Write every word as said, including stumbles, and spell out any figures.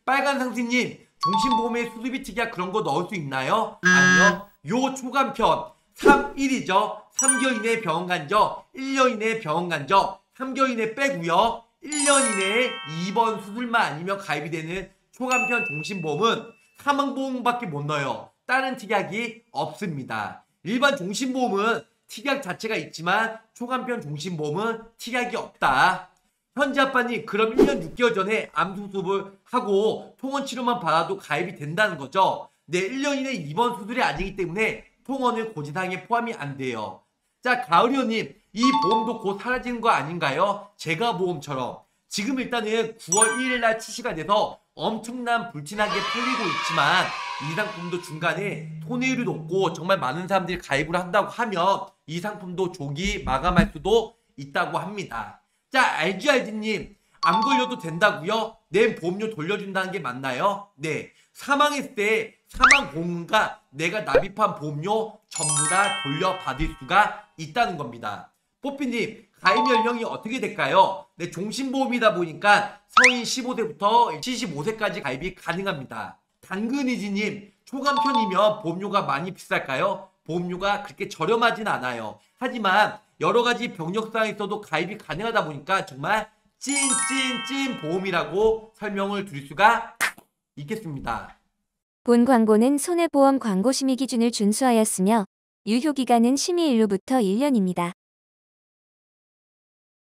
빨간 상수님, 종신보험에 수수비 특약 그런 거 넣을 수 있나요? 아니요. 요 초간편 삼 일이죠. 삼 개월 이내에 병원 간적, 일 년 이내에 병원 간적, 삼 개월 이내 빼고요. 일 년 이내에 입원 수술만 아니면 가입이 되는 초간편 종신보험은 사망보험밖에 못 넣어요. 다른 특약이 없습니다. 일반 종신보험은 특약 자체가 있지만 초간편 종신보험은 특약이 없다. 현지 아빠님, 그럼 일 년 육 개월 전에 암수술을 하고 통원치료만 받아도 가입이 된다는 거죠? 네, 일 년 이내 입원 수술이 아니기 때문에 통원은 고지사항에 포함이 안 돼요. 자, 가을이호님, 이 보험도 곧 사라지는 거 아닌가요? 제가보험처럼. 지금 일단은 구월 일일 날 출시가 돼서 엄청난 불티나게 팔리고 있지만 이 상품도 중간에 손해율이 높고 정말 많은 사람들이 가입을 한다고 하면 이 상품도 조기 마감할 수도 있다고 합니다. 자, 알지알지님, 암 걸려도 된다고요? 내 보험료 돌려준다는 게 맞나요? 네, 사망했을 때 사망보험과 내가 납입한 보험료 전부 다 돌려받을 수가 있다는 겁니다. 뽀삐님, 가입 연령이 어떻게 될까요? 네, 종신보험이다 보니까 성인 십오 세부터 칠십오 세까지 가입이 가능합니다. 당근이지님, 초간편이면 보험료가 많이 비쌀까요? 보험료가 그렇게 저렴하진 않아요. 하지만 여러가지 병력사항이 있어도 가입이 가능하다 보니까 정말 찐찐찐 보험이라고 설명을 드릴 수가 있겠습니다. 본 광고는 손해보험 광고 심의 기준을 준수하였으며 유효기간은 심의 일로부터 일 년입니다.